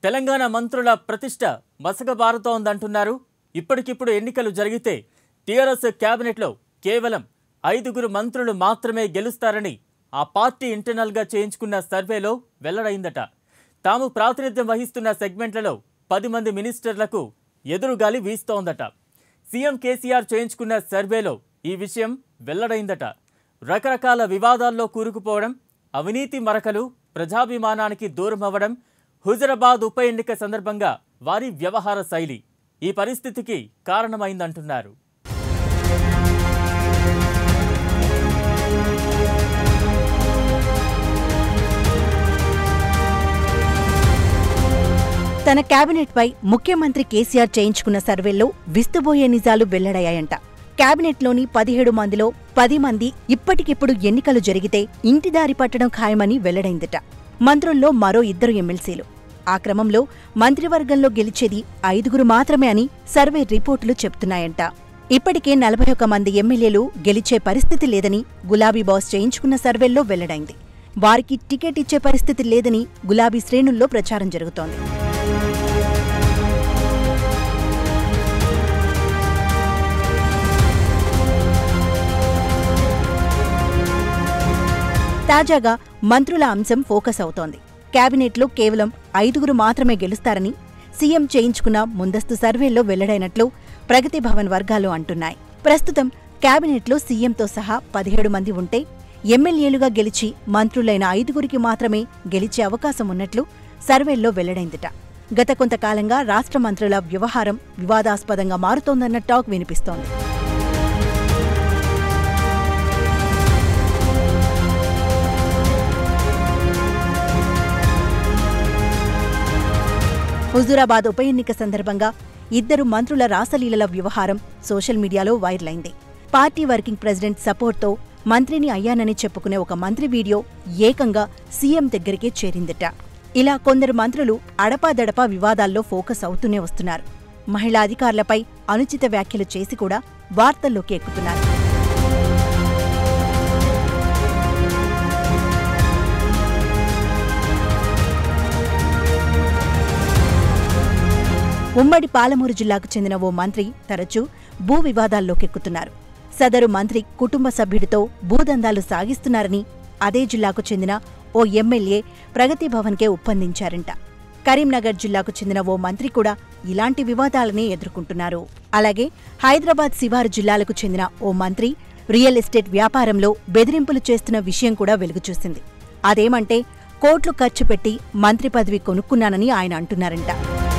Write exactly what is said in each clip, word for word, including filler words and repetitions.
తెలంగాణ మంత్రుల ప్రతిష్ట మసకబారుతోందంటున్నారు. ఇప్పటికిప్పుడు ఎన్నికలు జరిగితే టీఆర్ఎస్ క్యాబినెట్లో కేవలం ఐదుగురు మంత్రులు మాత్రమే గెలుస్తారని ఆ పార్టీ ఇంటర్నల్గా చేయించుకున్న సర్వేలో వెల్లడైందట. తాము ప్రాతినిధ్యం వహిస్తున్న సెగ్మెంట్లలో పది మంది మినిస్టర్లకు ఎదురుగాలి వీస్తోందట. సీఎం కేసీఆర్ చేయించుకున్న సర్వేలో ఈ విషయం వెల్లడైందట. రకరకాల వివాదాల్లో కూరుకుపోవడం, అవినీతి మరకలు, ప్రజాభిమానానికి దూరమవ్వడం, హుజరాబాద్ ఉప ఎన్నిక సందర్భంగా వారి వ్యవహార శైలి ఈ పరిస్థితికి కారణమైందంటున్నారు. తన కేబినెట్ పై ముఖ్యమంత్రి కేసీఆర్ చేయించుకున్న సర్వేల్లో విస్తుబోయే నిజాలు వెల్లడయ్యాయంట. కేబినెట్లోని పదిహేడు మందిలో పది మంది ఇప్పటికిప్పుడు ఎన్నికలు జరిగితే ఇంటిదారి పట్టడం ఖాయమని వెల్లడైందట. మంత్రుల్లో మరో ఇద్దరు ఎమ్మెల్సీలు. ఆ క్రమంలో మంత్రివర్గంలో గెలిచేది ఐదుగురు మాత్రమే అని సర్వే రిపోర్టులు చెప్తున్నాయంట. ఇప్పటికే నలభై ఒక్క మంది ఎమ్మెల్యేలు గెలిచే పరిస్థితి లేదని గులాబీ బాస్ చేయించుకున్న సర్వేల్లో వెల్లడైంది. వారికి టికెట్ ఇచ్చే పరిస్థితి లేదని గులాబీ శ్రేణుల్లో ప్రచారం జరుగుతోంది. తాజాగా మంత్రుల అంశం ఫోకస్ అవుతోంది. కేబినెట్లో కేవలం ఐదుగురు మాత్రమే గెలుస్తారని సీఎం చేయించుకున్న ముందస్తు సర్వేల్లో వెల్లడైనట్లు ప్రగతి భవన్ వర్గాలు అంటున్నాయి. ప్రస్తుతం కేబినెట్లో సీఎంతో సహా పదిహేడు మంది ఉంటే ఎమ్మెల్యేలుగా గెలిచి మంత్రులైన ఐదుగురికి మాత్రమే గెలిచే అవకాశం ఉన్నట్లు సర్వేల్లో వెల్లడైందట. గత కొంతకాలంగా రాష్ట్ర మంత్రుల వ్యవహారం వివాదాస్పదంగా మారుతోందన్న టాక్ వినిపిస్తోంది. హుజూరాబాద్ ఉప ఎన్నిక సందర్భంగా ఇద్దరు మంత్రుల రాసలీలల వ్యవహారం సోషల్ మీడియాలో వైరల్ అయింది. పార్టీ వర్కింగ్ ప్రెసిడెంట్ సపోర్ట్తో మంత్రిని అయ్యానని చెప్పుకునే ఒక మంత్రి వీడియో ఏకంగా సీఎం దగ్గరికే చేరిందట. ఇలా కొందరు మంత్రులు అడపాదడపా వివాదాల్లో ఫోకస్ అవుతూనే వస్తున్నారు. మహిళా అధికారులపై అనుచిత వ్యాఖ్యలు చేసి కూడా వార్తల్లోకి ఎక్కుతున్నారు. ఉమ్మడి పాలమూరు జిల్లాకు చెందిన ఓ మంత్రి తరచూ భూ వివాదాల్లోకెక్కుతున్నారు. సదరు మంత్రి కుటుంబ సభ్యుడితో భూదందాలు సాగిస్తున్నారని అదే జిల్లాకు చెందిన ఓ ఎమ్మెల్యే ప్రగతి భవన్కే ఒప్పందించారంట. కరీంనగర్ జిల్లాకు చెందిన ఓ మంత్రి కూడా ఇలాంటి వివాదాలనే ఎదుర్కొంటున్నారు. అలాగే హైదరాబాద్ శివారు జిల్లాలకు చెందిన ఓ మంత్రి రియల్ ఎస్టేట్ వ్యాపారంలో బెదిరింపులు చేస్తున్న విషయం కూడా వెలుగుచూసింది. అదేమంటే కోట్లు ఖర్చు పెట్టి మంత్రి పదవి కొనుక్కున్నానని ఆయన అంటున్నారంట.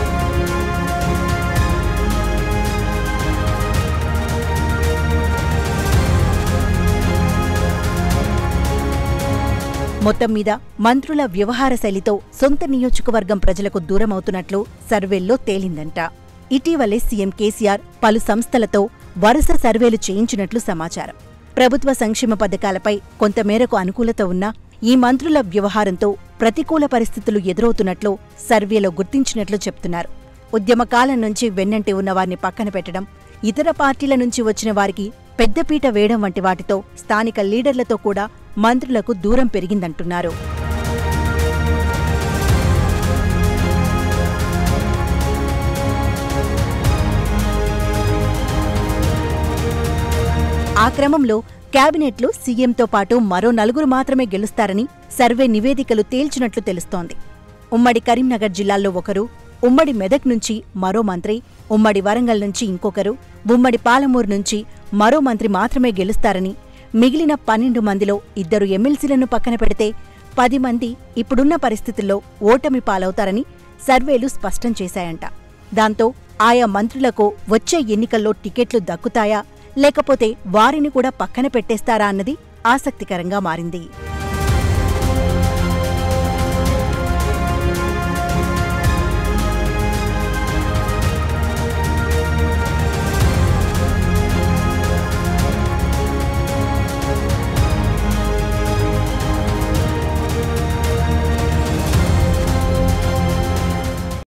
మొత్తం మీద మంత్రుల వ్యవహార శైలితో సొంత నియోజకవర్గం ప్రజలకు దూరమవుతున్నట్లు సర్వేల్లో తేలిందంట. ఇటీవలే సీఎం కేసీఆర్ పలు సంస్థలతో వరుస సర్వేలు చేయించినట్లు సమాచారం. ప్రభుత్వ సంక్షేమ పథకాలపై కొంతమేరకు అనుకూలత ఉన్నా ఈ మంత్రుల వ్యవహారంతో ప్రతికూల పరిస్థితులు ఎదురవుతున్నట్లు సర్వేలో గుర్తించినట్లు చెప్తున్నారు. ఉద్యమకాలం నుంచి వెన్నంటి ఉన్న వారిని పక్కన పెట్టడం, ఇతర పార్టీల నుంచి వచ్చిన వారికి పెద్దపీట వేయడం వంటి వాటితో స్థానిక లీడర్లతో కూడా మంత్రులకు దూరం పెరిగిందంటున్నారు. ఆ క్రమంలో కేబినెట్లో సీఎంతో పాటు మరో నలుగురు మాత్రమే గెలుస్తారని సర్వే నివేదికలు తేల్చినట్లు తెలుస్తోంది. ఉమ్మడి కరీంనగర్ జిల్లాల్లో ఒకరు, ఉమ్మడి మెదక్ నుంచి మరో మంత్రి, ఉమ్మడి వరంగల్ నుంచి ఇంకొకరు, ఉమ్మడి పాలమూరు నుంచి మరో మంత్రి మాత్రమే గెలుస్తారని, మిగిలిన పన్నెండు మందిలో ఇద్దరు ఎమ్మెల్సీలను పక్కన పెడితే పది మంది ఇప్పుడున్న పరిస్థితుల్లో ఓటమి పాలవుతారని సర్వేలు స్పష్టం చేశాయంట. దాంతో ఆయా మంత్రులకు వచ్చే ఎన్నికల్లో టికెట్లు దక్కుతాయా లేకపోతే వారిని కూడా పక్కన పెట్టేస్తారా అన్నది ఆసక్తికరంగా మారింది.